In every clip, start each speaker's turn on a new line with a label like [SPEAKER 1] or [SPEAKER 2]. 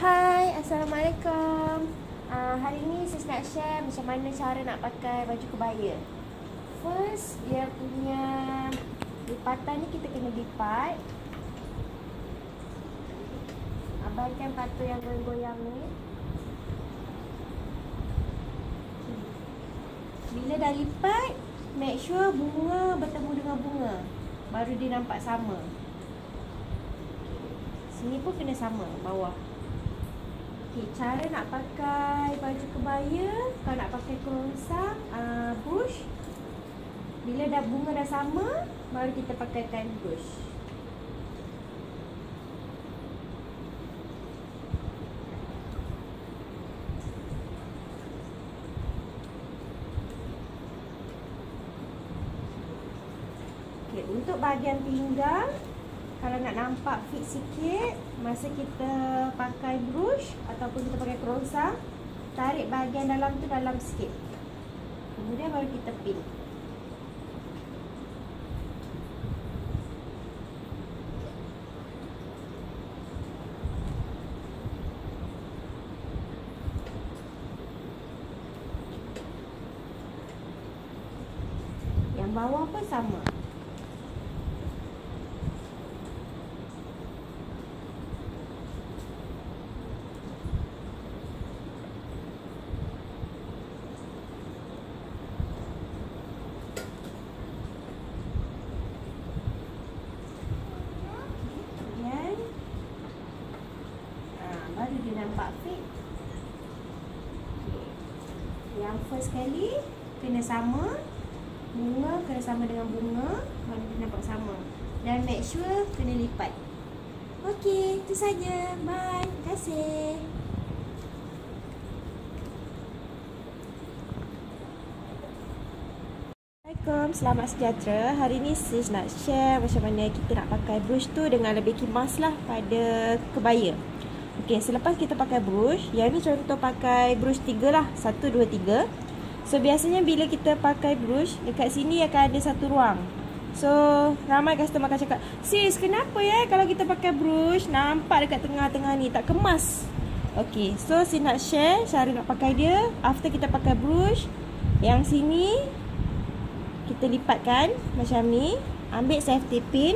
[SPEAKER 1] Hai, Assalamualaikum. Hari ni saya nak share macam mana cara nak pakai baju kebaya. First, dia punya lipatan ni kita kena lipat. Abaikan patung yang goyang-goyang ni. Bila dah lipat, make sure bunga bertemu dengan bunga, baru dia nampak sama. Sini pun kena sama, bawah. Okay, cara nak pakai baju kebaya, kalau nak pakai kerongsang, bush. Bila dah bunga dah sama, baru kita pakaikan bush. Okay, untuk bahagian pinggang, kalau nak nampak fit sikit, masa kita pakai brush ataupun kita pakai kerongsang, tarik bahagian dalam tu dalam sikit. Kemudian baru kita pin. Yang bawah pun sama. Baru dia nampak fit. Okay. Yang first kali kena sama, bunga kena sama dengan bunga, baru dia nampak sama. Dan make sure kena lipat. Okey, itu saja. Bye. Terima kasih. Assalamualaikum, selamat sejahtera. Hari ni sis nak share macam mana kita nak pakai brush tu dengan lebih kimas lah pada kebaya. Okey, selepas kita pakai brush, yang ni contoh pakai brush 3 lah, 1, 2, 3. So biasanya bila kita pakai brush, dekat sini akan ada satu ruang. So ramai customer akan cakap, sis kenapa ya kalau kita pakai brush nampak dekat tengah-tengah ni tak kemas. Okey, so sis nak share cara nak pakai dia. After kita pakai brush, yang sini kita lipatkan macam ni. Ambil safety pin,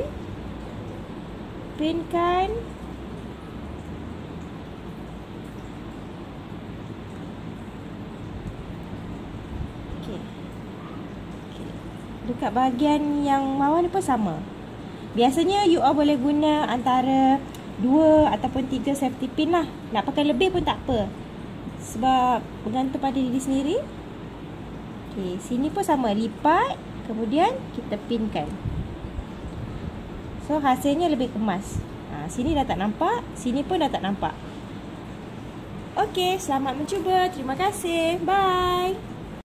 [SPEAKER 1] pinkan. Dekat bahagian yang bawah ni pun sama. Biasanya you all boleh guna antara 2 ataupun 3 safety pin lah. Nak pakai lebih pun tak apa, sebab bergantung pada diri sendiri. Okay, sini pun sama, lipat, kemudian kita pinkan. So hasilnya lebih kemas. Sini dah tak nampak, sini pun dah tak nampak. Okay, selamat mencuba. Terima kasih. Bye.